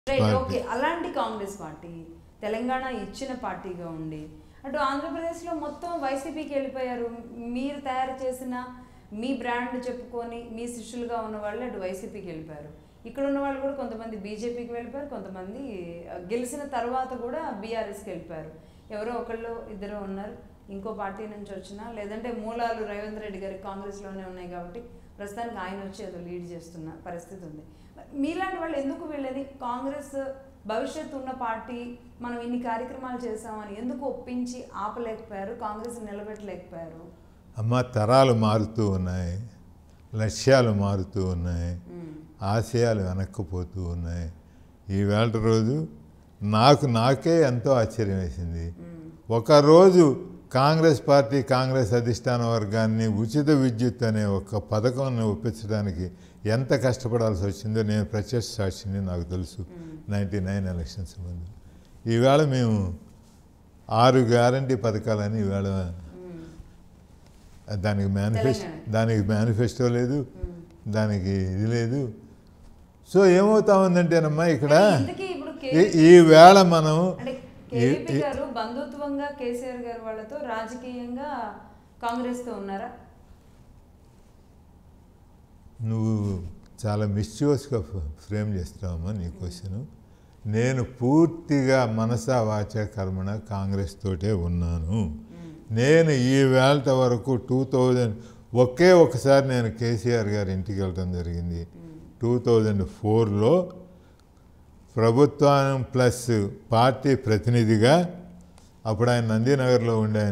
Right okay అలాంటి Congress party Telangana ఇచ్చిన పార్టీగా ఉండి అటు ఆంధ్రప్రదేశ్లో మొత్తం వైసీపీకి వెళ్ళిపోయారు. మీరు తయారు చేసిన మీ బ్రాండ్ చెప్పుకొని మీ శిష్యులుగా ఉన్న వాళ్ళు అటు వైసీపీకి వెళ్ళిపోయారు. ఇక్కడ ఉన్న వాళ్ళు కూడా కొంతమంది బీజేపీకి వెళ్ళిపోయారు, కొంతమంది గెలిచిన తర్వాత కూడా బీఆర్ఎస్కి వెళ్ళిపోయారు. ఎవరో ఒకళ్ళు ఇద్దరు ఉన్నారు ఇంకో పార్టీ నుంచి వచ్చినా, లేదంటే మూలాలు రేవంత్ రెడ్డి గారి కాంగ్రెస్లోనే ఉన్నాయి కాబట్టి ప్రస్తుతానికి ఆయన వచ్చి ఏదో లీడ్ చేస్తున్న పరిస్థితి ఉంది. మీలాంటి వాళ్ళు ఎందుకు వెళ్ళేది? కాంగ్రెస్ భవిష్యత్తు ఉన్న పార్టీ, మనం ఇన్ని కార్యక్రమాలు చేసామని ఎందుకు ఒప్పించి ఆపలేకపోయారు, కాంగ్రెస్ నిలబెట్టలేకపోయారు? అమ్మ, తరాలు మారుతూ ఉన్నాయి, లక్ష్యాలు మారుతూ ఉన్నాయి, ఆశయాలు వెనక్కిపోతూ ఉన్నాయి. ఈవేళ రోజు నాకే ఎంతో ఆశ్చర్యం వేసింది. ఒకరోజు కాంగ్రెస్ పార్టీ కాంగ్రెస్ అధిష్టాన వర్గాన్ని ఉచిత విద్యుత్ అనే ఒక పథకాన్ని ఒప్పించడానికి ఎంత కష్టపడాల్సి వచ్చిందో నేను ప్రత్యక్ష సాక్షిని, నాకు తెలుసు. 99 ఎలక్షన్స్ ముందు ఈవేళ మేము 6 గ్యారంటీ పథకాలని ఈవేళ దానికి మేనిఫెస్టో లేదు, దానికి ఇది లేదు. సో ఏమవుతా ఉందంటేనమ్మా ఇక్కడ ఈవేళ మనం బంధుత్వంగా కేసీఆర్ గారు వాళ్ళతో రాజకీయంగా కాంగ్రెస్తో ఉన్నారా? నువ్వు చాలా మిస్యూస్గా ఫ్రేమ్ చేస్తావమ్మా నీ క్వశ్చన్. నేను పూర్తిగా మనసా వాచ కర్మణ కాంగ్రెస్ తోటే ఉన్నాను. నేను ఈ వేళ వరకు 2000 ఒకే ఒకసారి నేను కేసీఆర్ గారి ఇంటికి వెళ్ళటం జరిగింది. 2004లో ప్రభుత్వం ప్లస్ పార్టీ ప్రతినిధిగా, అప్పుడు ఆయన నందీనగర్లో ఉండే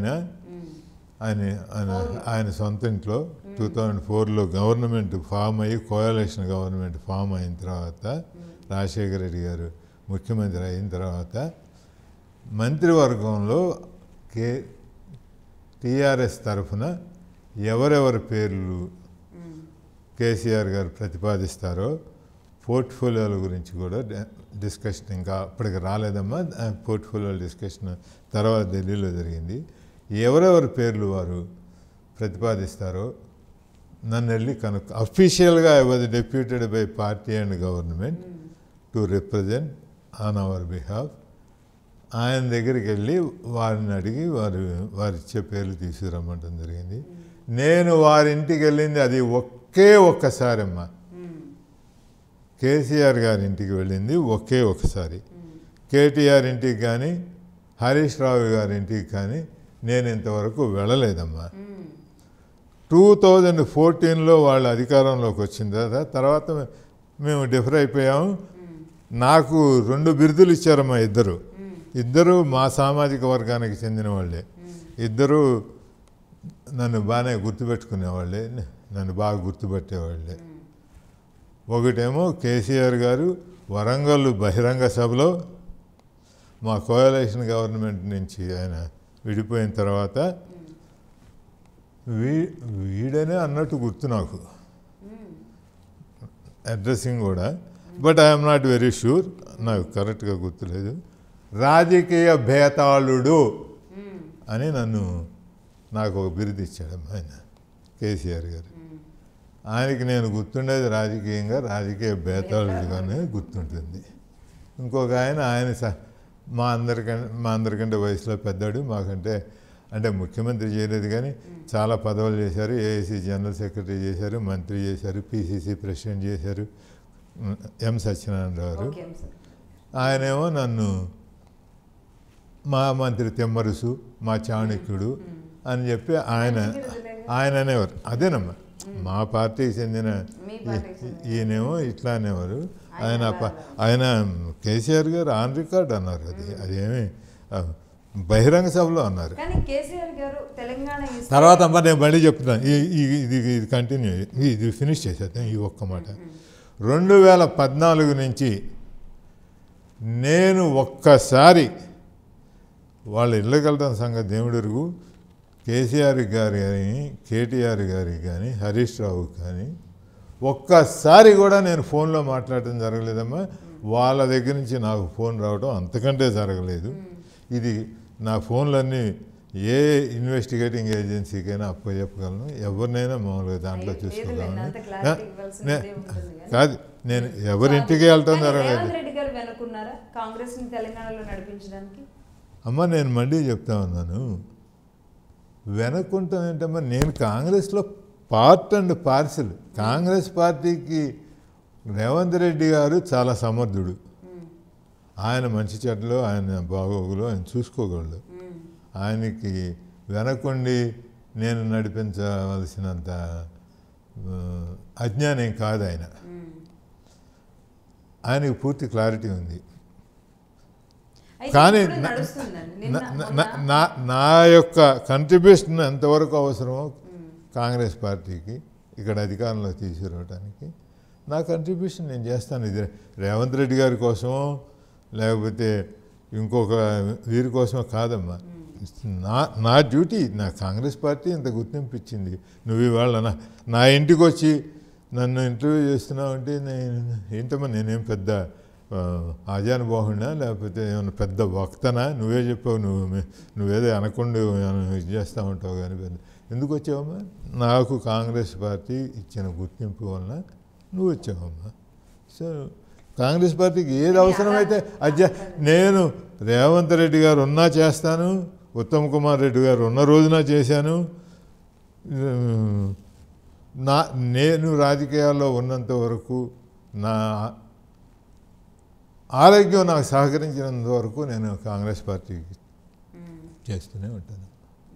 ఆయన సొంత ఇంట్లో 2004లో గవర్నమెంట్ ఫామ్ అయ్యి, కోయాలేషన్ గవర్నమెంట్ ఫామ్ అయిన తర్వాత, రాజశేఖర రెడ్డి గారు ముఖ్యమంత్రి అయిన తర్వాత మంత్రివర్గంలో టీఆర్ఎస్ తరఫున ఎవరెవరి పేర్లు కేసీఆర్ గారు ప్రతిపాదిస్తారో పోర్ట్ఫోలియోల గురించి కూడా డిస్కషన్, ఇంకా అప్పటికి రాలేదమ్మా, పోర్ట్ఫోలియో డిస్కషన్ తర్వాత ఢిల్లీలో జరిగింది. ఎవరెవరి పేర్లు వారు ప్రతిపాదిస్తారో నన్ను వెళ్ళి అఫీషియల్గా I was deputed by party and government to represent on our behalf. ఆయన దగ్గరికి వెళ్ళి వారిని అడిగి వారిచ్చే పేర్లు తీసుకురమ్మంటం జరిగింది. నేను వారింటికి వెళ్ళింది అది ఒక్కసారి అమ్మా. కేసీఆర్ గారి ఇంటికి వెళ్ళింది ఒకే ఒకసారి. కేటీఆర్ ఇంటికి కానీ హరీష్ రావు గారి ఇంటికి కానీ నేను ఇంతవరకు వెళ్ళలేదమ్మా. 2014లో వాళ్ళు అధికారంలోకి వచ్చిన తర్వాత మేము డిఫర్ అయిపోయాము. నాకు 2 బిరుదులు ఇచ్చారమ్మా. ఇద్దరు మా సామాజిక వర్గానికి చెందిన వాళ్ళే. ఇద్దరు నన్ను బాగానే గుర్తుపెట్టుకునేవాళ్ళే, నన్ను బాగా గుర్తుపెట్టేవాళ్ళే. ఒకటేమో కేసీఆర్ గారు వరంగల్ బహిరంగ సభలో మా కోయాలేషన్ గవర్నమెంట్ నుంచి ఆయన విడిపోయిన తర్వాత వీడనే అన్నట్టు గుర్తు నాకు, అడ్రస్సింగ్ కూడా, but I'm not very sure, నాకు కరెక్ట్గా గుర్తులేదు. రాజకీయ భేతాళుడు అని నాకు ఒక బిరుదు ఇచ్చాడు ఆయన కేసీఆర్ గారు. ఆయనకి నేను గుర్తుండేది రాజకీయంగా రాజకీయ భేతాళుడుగానే గుర్తుంటుంది. ఇంకొక ఆయన మా అందరికంటే వయసులో పెద్దాడు, మాకంటే అంటే ముఖ్యమంత్రి చేయలేదు కానీ చాలా పదవులు చేశారు. ఏఐసీ జనరల్ సెక్రటరీ చేశారు, మంత్రి చేశారు, పిసిసి ప్రెసిడెంట్ చేశారు, ఎం సత్యనారాయణ గారు. ఆయనేమో నన్ను మా మంత్రి తెమ్మరుసు, మా చాణక్యుడు అని చెప్పి ఆయన అనేవారు. అదేనమ్మా మా పార్టీకి చెందిన ఈయనేమో ఇట్లా అనేవారు. ఆయన కేసీఆర్ గారు ఆన్ రికార్డ్ అన్నారు. అదేమి బహిరంగ సభలో అన్నారు. తర్వాత అమ్మ నేను మళ్ళీ చెప్తున్నాను, ఇది కంటిన్యూ, ఇది ఫినిష్ చేసేద్దాం ఈ ఒక్క మాట. 2014 నుంచి నేను ఒక్కసారి వాళ్ళ ఇళ్ళకి వెళ్ళడం సంగతి దేవుడిరుగు. కేసీఆర్ గారి కానీ కేటీఆర్ గారికి కానీ హరీష్ రావు కానీ ఒక్కసారి కూడా నేను ఫోన్లో మాట్లాడటం జరగలేదమ్మా. వాళ్ళ దగ్గర నుంచి నాకు ఫోన్ రావడం అంతకంటే జరగలేదు. ఇది నా ఫోన్లన్నీ ఏ ఇన్వెస్టిగేటింగ్ ఏజెన్సీకైనా అప్పచెప్పగలను, ఎవరినైనా మామూలుగా దాంట్లో చూసుకోగలను. కాదు, నేను ఎవరింటికి వెళ్ళటం జరగలేదు. గారు వెనుకున్నారా కాంగ్రెస్ని తెలంగాణలో నడిపించడానికి? అమ్మ నేను మళ్ళీ చెప్తా ఉన్నాను, వెనక్కుంటాం ఏంటమ్మా, నేను కాంగ్రెస్లో పార్ట్ అండ్ పార్సల్. కాంగ్రెస్ పార్టీకి రేవంత్ రెడ్డి గారు చాలా సమర్థుడు. ఆయన మంచి చెడ్డలు, ఆయన బాగోగులు ఆయన చూసుకోగలడు. ఆయనకి వెనకుండి నేను నడిపించవలసినంత అజ్ఞానం కాదు ఆయన. ఆయనకి పూర్తి క్లారిటీ ఉంది. కానీ నా యొక్క కంట్రిబ్యూషన్ ఎంతవరకు అవసరమో కాంగ్రెస్ పార్టీకి ఇక్కడ అధికారంలో తీసుకురావడానికి నా కంట్రిబ్యూషన్ నేను చేస్తాను. ఇది రేవంత్ రెడ్డి గారి కోసమో లేకపోతే ఇంకొక వీరి కోసమో కాదమ్మా. నా డ్యూటీ. నా కాంగ్రెస్ పార్టీ ఇంత గుర్తింపు ఇచ్చింది. నువ్వు ఇవాళ నా ఇంటికి వచ్చి నన్ను ఇంటర్వ్యూ చేస్తున్నావు అంటే ఏంటమ్మా, నేనేం పెద్ద ఆజానుబాహుడినా లేకపోతే ఏమైనా పెద్ద వక్తనా? నువ్వే చెప్పావు, నువ్వేదో అనకుండా ఇది చేస్తూ ఉంటావు. కానీ ఎందుకు వచ్చావమ్మా? నాకు కాంగ్రెస్ పార్టీ ఇచ్చిన గుర్తింపు వలన నువ్వు వచ్చావమ్మా. సో కాంగ్రెస్ పార్టీకి ఏది అవసరమైతే నేను రేవంత్ రెడ్డి గారు ఉన్నా చేస్తాను, ఉత్తమ్ కుమార్ రెడ్డి గారు ఉన్న రోజున చేశాను. నేను రాజకీయాల్లో ఉన్నంత వరకు నా ఆరోగ్యం నాకు సహకరించినంత వరకు నేను కాంగ్రెస్ పార్టీకి చేస్తూనే ఉంటాను.